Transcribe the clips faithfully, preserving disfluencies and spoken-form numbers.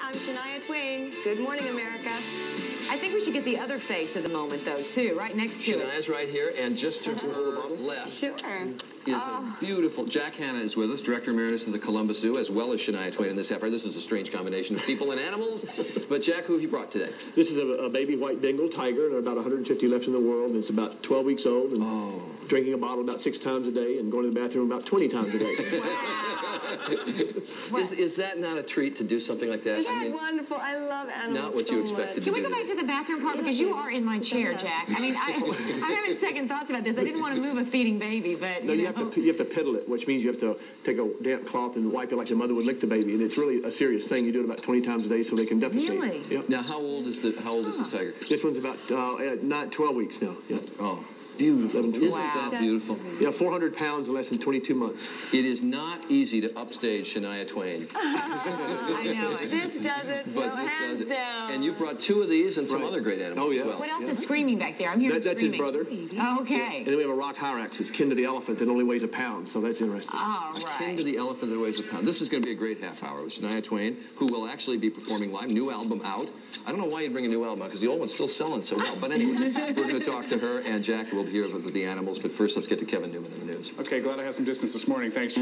I'm Shania Twain. Good morning, America. I think we should get the other face of the moment, though, too, right next to it. Shania's right here, and just to her left Sure. is oh. a beautiful... Jack Hanna is with us, Director Emeritus of the Columbus Zoo, as well as Shania Twain in this effort. This is a strange combination of people and animals. But, Jack, who have you brought today? This is a, a baby white Bengal tiger. There are about one hundred fifty left in the world, and it's about twelve weeks old, and oh. drinking a bottle about six times a day, and going to the bathroom about twenty times a day. Wow. is, is that not a treat to do something like that? Isn't I that mean, wonderful? I love animals not what so you expected much. to Can we do go back today. to the bathroom part? Because you are in my chair, Jack. I mean, I, I'm having second thoughts about this. I didn't want to move a feeding baby, but, you No, you know. have to you have to pedal it, which means you have to take a damp cloth and wipe it like the mother would lick the baby, and it's really a serious thing. You do it about twenty times a day, so they can defecate. Really? Yep. Now, how old is the how old is this tiger? This one's about uh, not twelve weeks now. Yeah. Oh, beautiful! Isn't Wow. that beautiful? Yeah, four hundred pounds in less than twenty-two months. It is not easy to upstage Shania Twain. I know it. This does it. But no, this hands does it. down. And you've brought two of these and some Right. other great animals Oh, yeah. as well. What else is screaming back there? I'm hearing That, that's his screaming. brother. Okay. And then we have a rock hyrax. It's kin to the elephant that only weighs a pound, so that's interesting. All Akin right. to the elephant that weighs a pound. This is going to be a great half hour with Shania Twain, who will actually be performing live. New album out. I don't know why you'd bring a new album out, because the old one's still selling so well. But anyway, we're going to talk to her, and Jack will be here with the animals. But first, let's get to Kevin Newman in the news. Okay, glad I have some distance this morning. Thanks.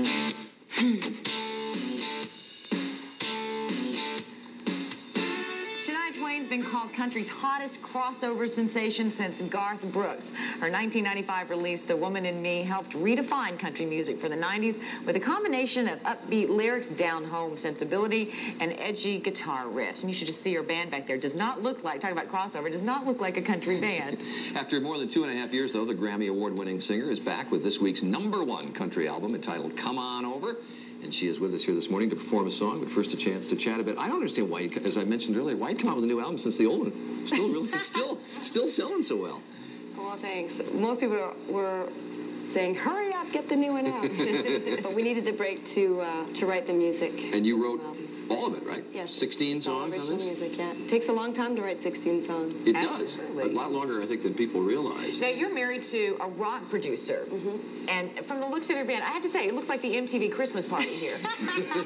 Shania Twain's been called country's hottest crossover sensation since Garth Brooks. Her nineteen ninety-five release, The Woman in Me, helped redefine country music for the nineties with a combination of upbeat lyrics, down-home sensibility, and edgy guitar riffs. And you should just see her band back there. Does not look like, talking about crossover, does not look like a country band. After more than two and a half years, though, the Grammy Award-winning singer is back with this week's number one country album entitled Come On Over. And she is with us here this morning to perform a song, but first a chance to chat a bit. I don't understand why, you, as I mentioned earlier, why you come out with a new album since the old one still really, still, still selling so well. Well, thanks. Most people were saying, hurry up, get the new one out. But we needed the break to uh, to write the music. And you wrote all of it, right? Yes. sixteen it's all songs on original this? music, yeah. It takes a long time to write sixteen songs. It does. Absolutely. A lot longer, I think, than people realize. Now, you're married to a rock producer, mm-hmm. and from the looks of your band, I have to say, it looks like the M T V Christmas party here. uh,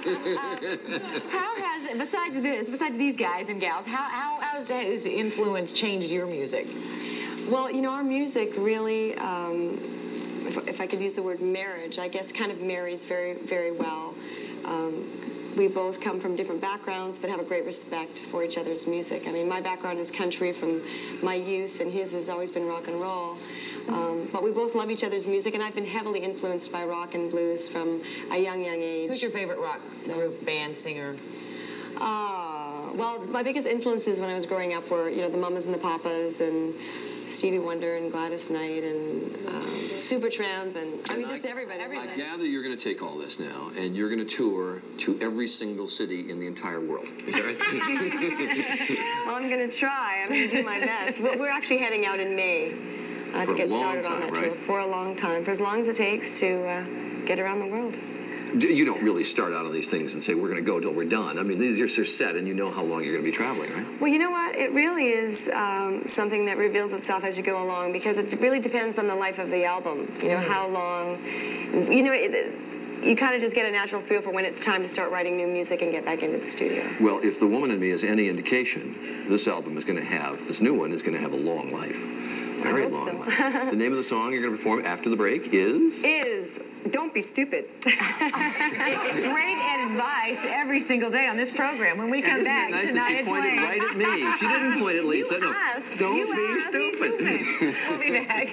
how has, besides this, besides these guys and gals, how, how has his influence changed your music? Well, you know, our music really, um, if, if I could use the word marriage, I guess kind of marries very, very well. Um, We both come from different backgrounds, but have a great respect for each other's music. I mean, my background is country from my youth, and his has always been rock and roll. Um, but we both love each other's music, and I've been heavily influenced by rock and blues from a young, young age. Who's your favorite rock group, band, singer? Uh, well, my biggest influences when I was growing up were, you know, the Mamas and the Papas, and Stevie Wonder, and Gladys Knight, and um, Supertramp, and I mean, And just I, everybody. I everybody. gather you're going to take all this now, and you're going to tour to every single city in the entire world. Is that right? Well, I'm going to try. I'm going to do my best. But we're actually heading out in May uh, For to a get long started on time, that right? tour for a long time, for as long as it takes to uh, get around the world. You don't really start out on these things and say, we're going to go till we're done. I mean, these are set, and you know how long you're going to be traveling, right? Well, you know what? It really is um, something that reveals itself as you go along, because it really depends on the life of the album. You know, how long, you know, it, you kind of just get a natural feel for when it's time to start writing new music and get back into the studio. Well, if The Woman in Me is any indication, this album is going to have, this new one is going to have a long life. Very hope long so. life. The name of the song you're going to perform after the break is? Is Don't Be Stupid. Great advice every single day on this program. When we come And isn't back, it nice that she Shania pointed Twain. right at me? She didn't point at Lisa. You No. asked. Don't You be asked. stupid. We'll be back.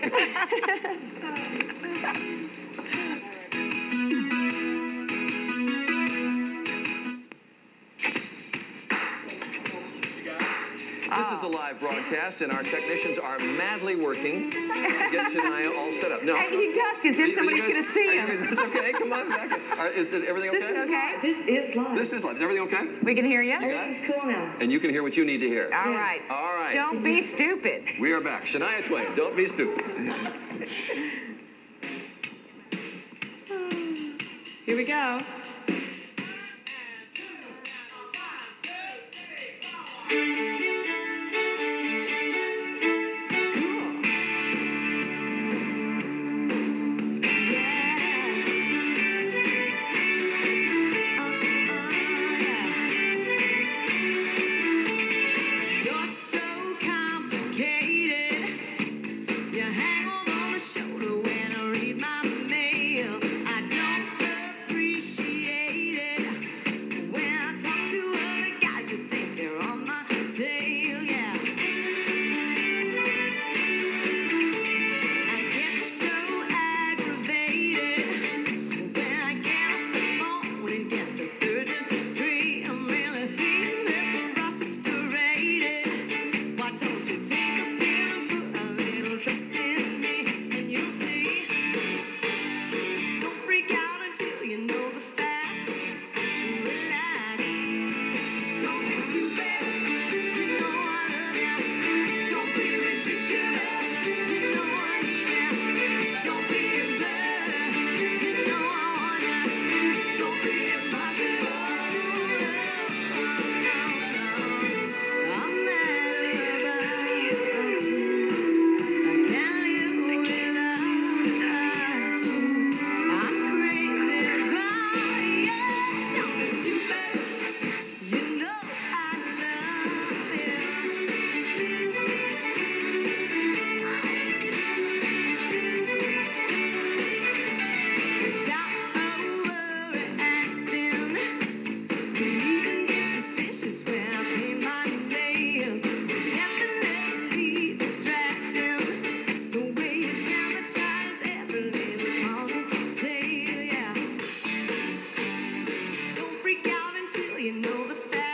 This is a live broadcast, and our technicians are madly working to get Shania all set up. No. And he ducked as if Are you- are you somebody's going to guys- see are him. you- That's okay. Come on back. Are, is it, everything okay? This is okay. This is live. This is live. Is everything okay? We can hear you. Everything's cool now. And you can hear what you need to hear. All right. All right. Don't be stupid. We are back. Shania Twain, Don't Be Stupid. Here we go. is where I paint my nails. It's definitely distracting. The way you dramatize every little small detail, yeah. Don't freak out until you know the facts.